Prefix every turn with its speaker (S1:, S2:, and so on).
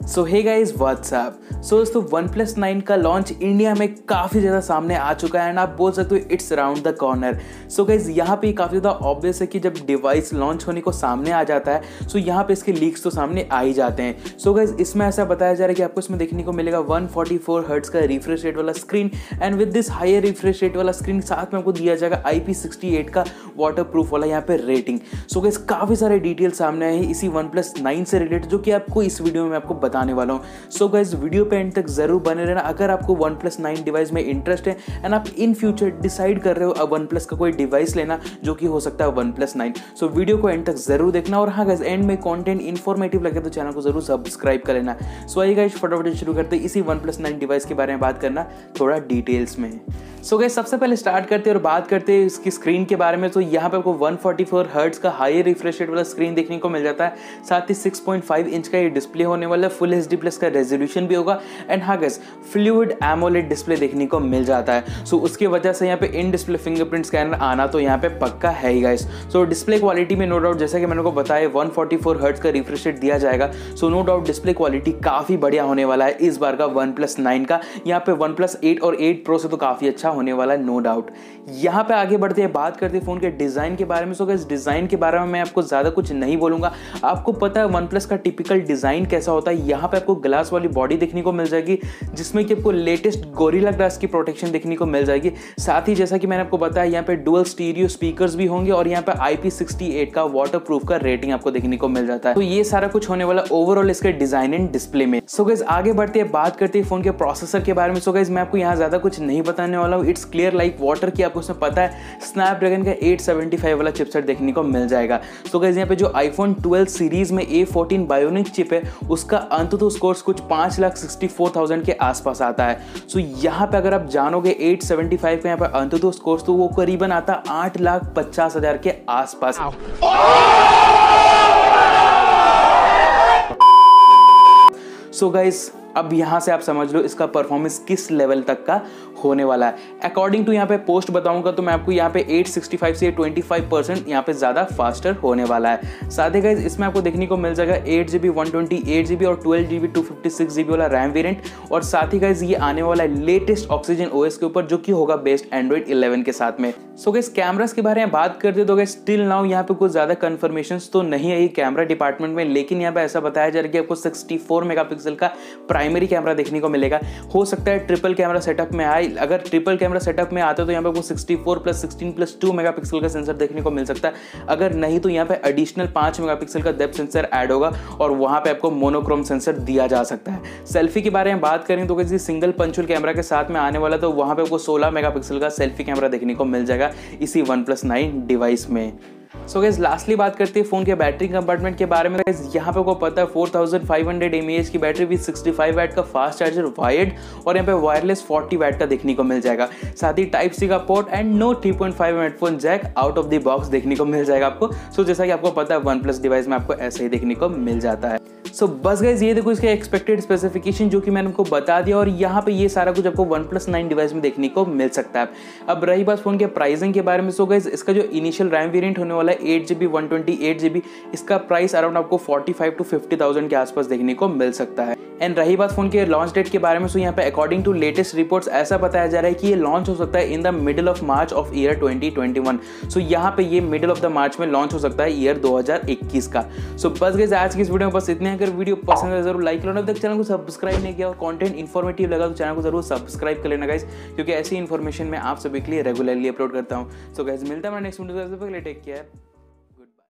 S1: सो hey guys what's up. सो दोस्तों OnePlus 9 का launch India में काफ़ी ज़्यादा सामने आ चुका है एंड आप बोल सकते हो it's round the corner. So guys यहाँ पे काफ़ी ज़्यादा ऑब्वियस है कि जब डिवाइस लॉन्च होने को सामने आ जाता है सो यहाँ पे इसके लीक्स तो सामने आ ही जाते हैं। सो गाइस इसमें ऐसा बताया जा रहा है कि आपको इसमें देखने को मिलेगा 144 हर्ट्ज का रिफ्रेश रेट वाला screen and with this higher refresh rate वाला स्क्रीन साथ में आपको दिया जाएगा IP68 का वाटर प्रूफ वाला यहाँ पे रेटिंग। सो गाइस काफ़ी सारे डिटेल सामने आए हैं इसी OnePlus 9 से रिलेटेड जो कि आपको इस वीडियो में आपको बताने वाला हूँ। सो गाइस वीडियो पे एंड तक जरूर बने रहना अगर आपको OnePlus 9 डिवाइस में इंटरेस्ट है एंड आप इन फ्यूचर डिसाइड कर रहे हो अब OnePlus का कोई डिवाइस लेना जो कि हो सकता है OnePlus 9। सो वीडियो को एंड तक जरूर देखना और हाँ गाइस एंड में कंटेंट इन्फॉर्मेटिव लगे तो चैनल को जरूर सब्सक्राइब कर लेना। सो आइए गाइस फटाफट शुरू करते हैं इसी OnePlus 9 डिवाइस के बारे में बात करना थोड़ा डिटेल्स में। सो गाइस सबसे पहले स्टार्ट करते हैं और बात करते हैं इसकी स्क्रीन के बारे में। तो यहाँ पे आपको 144 हर्ट्ज का हाई रिफ्रेश रेट वाला स्क्रीन देखने को मिल जाता है, साथ ही 6.5 इंच का ये डिस्प्ले होने वाला है, फुल HD प्लस का रेजोल्यूशन भी होगा एंड हाँ गाइस फ्लूइड एमोलेड डिस्प्ले देखने को मिल जाता है। सो उसकी वजह से यहाँ पे इन डिस्प्ले फिंगरप्रिंट स्कैनर आना तो यहाँ पे पक्का है ही गाइस। सो डिस्प्ले क्वालिटी में नो डाउट जैसा कि मैंने को बताया 144 हर्ट्ज का रिफ्रेश रेट दिया जाएगा। So no doubt display quality काफी बढ़िया होने वाला है इस बार का OnePlus 9 का। यहाँ पे OnePlus 8 और 8 Pro से तो काफी अच्छा होने वाला है नो डाउट। यहाँ पे आगे बढ़ते हैं बात करते हैं फोन के डिजाइन के बारे में। सो गाइस डिजाइन के बारे में मैं आपको ज्यादा कुछ नहीं बोलूंगा, आपको पता है OnePlus का टिपिकल डिजाइन कैसा होता है। यहाँ पे आपको ग्लास वाली बॉडी देखने को मिल जाएगी जिसमें कि आपको लेटेस्ट गोरिल्ला ग्लास की प्रोटेक्शन देखने को मिल जाएगी। साथ ही जैसा कि मैंने आपको बताया यहाँ पे डुअल स्टीरियो स्पीकर्स भी होंगे और यहाँ पे IP68 का वाटर प्रूफ का रेटिंग आपको देखने को मिल जाता है। तो ये सारा कुछ होने वाला ओवरऑल इसके डिजाइन एंड डिस्प्ले में। सो गाइस आगे बढ़ते हैं बात करते हैं फोन के प्रोसेसर के बारे में। सो गाइस मैं आपको यहाँ ज्यादा कुछ नहीं बताने वाला हूँ, इट्स क्लियर लाइक वाटर की आपको उसमें पता है स्नैपड्रैगन का 875 वाला चिपसेट देखने को मिल जाएगा। सो गाइस यहाँ पे जो iPhone 12 सीरीज में A14 बायोनिक चिप है उसका अंततः स्कोर्स कुछ 5,64,000 के आसपास आता है। सो यहाँ पे अगर आप जानोगे 875 का यहाँ पे अंततः स्कोर्स तो वो करीबन आता 8,50,000 के आसपास। सो गाइस अब यहाँ से आप समझ लो इसका परफॉर्मेंस किस लेवल तक का होने वाला है। अकॉर्डिंग टू यहाँ पे पोस्ट बताऊंगा तो मैं आपको यहाँ पे 865 से 25% यहाँ पे ज़्यादा फास्टर होने वाला है। साथ ही गाइस इसमें आपको देखने को मिल जाएगा 8GB 128GB और 12GB 256GB वाला रैम वेरिएंट और साथ ही गाइस ये आने वाला है लेटेस्ट ऑक्सीजन OS के ऊपर जो कि होगा बेस्ड Android 11 के साथ में। सो गाइस कैमरास के बारे में बात करते तो गाइस स्टिल नाउ यहाँ पे कुछ ज़्यादा कन्फर्मेशंस तो नहीं है कैमरा डिपार्टमेंट में, लेकिन यहाँ पे ऐसा बताया जा रहा है कि आपको 64 मेगापिक्सल का प्राइमरी कैमरा देखने को मिलेगा। हो सकता है ट्रिपल कैमरा सेटअप में आए, अगर ट्रिपल कैमरा सेटअप में आता है तो यहाँ पे आपको 64+16+2 मेगापिक्सल का सेंसर देखने को मिल सकता है। अगर नहीं तो यहाँ पे एडिशनल 5 मेगापिक्सल का डेप्थ सेंसर ऐड होगा और वहाँ पे आपको मोनोक्रोम सेंसर दिया जा सकता है। सेल्फी के बारे में बात करें तो किसी सिंगल पंचुअल कैमरा के साथ में आने वाला तो वहाँ पे आपको 16 मेगापिक्सल का सेल्फी कैमरा देखने को मिल जाएगा इसी OnePlus 9 डिवाइस में। सो गाइस लास्टली बात करते हैं फोन के बैटरी कंपार्टमेंट के बारे में। गाइस यहाँ पे आपको पता है 4500 mAh की बैटरी विद 65 वाट का फास्ट चार्जर वायर्ड और यहाँ पे वायरलेस 40 वाट का देखने को मिल जाएगा। साथ ही टाइप C का port and no 3.5 headphone jack out of the box देखने को मिल जाएगा आपको। सो जैसा कि आपको पता है OnePlus डिवाइस में आपको ऐसे ही देखने को मिल जाता है। सो बस गाइस ये देखो इसके एक्सपेक्टेड स्पेसिफिकेशन जो कि मैंने आपको बता दिया और यहाँ पे ये सारा कुछ आपको OnePlus 9 डिवाइस में देखने को मिल सकता है। अब रही बात फोन के प्राइसिंग के बारे में। सो गाइस इसका जो इनिशियल रैम वेरिएंट होने वाला है 8GB 128GB इसका प्राइस अराउंड आपको 45,000 to 50,000 के आसपास देखने को मिल सकता है। एंड रही बात फोन के लॉन्च डेट के बारे में। सो यहाँ पे अकॉर्डिंग टू लेटेस्ट रिपोर्ट्स ऐसा बताया जा रहा है कि ये लॉन्च हो सकता है in the middle of March of year 2021। So यहाँ पे ये मिडिल ऑफ द मार्च में लॉन्च हो सकता है ईयर 2021 का। सो बस गाइस आज की इस वीडियो में बस इतने। अगर वीडियो पसंद है जरूर लाइक लो, अभी तक चैनल को सब्सक्राइब नहीं किया और कंटेंट इन्फॉर्मेटिव लगा तो चैनल को जरूर सब्सक्राइब कर लेना गाइस, क्योंकि ऐसी इन्फॉर्मेशन मैं आप सभी के लिए रेगुलरली अपलोड करता हूँ। सो गाइस मिलता है नेक्स्ट वीडियो में, टेक केयर।